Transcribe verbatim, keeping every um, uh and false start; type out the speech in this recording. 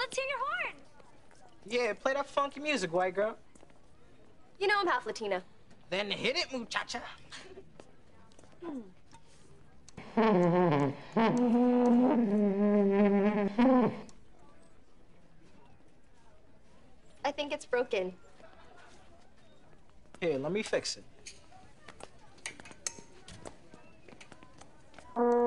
let's hear your horn. Yeah, play that funky music, white girl. You know I'm half Latina. Then hit it, muchacha. I think it's broken. Here, let me fix it.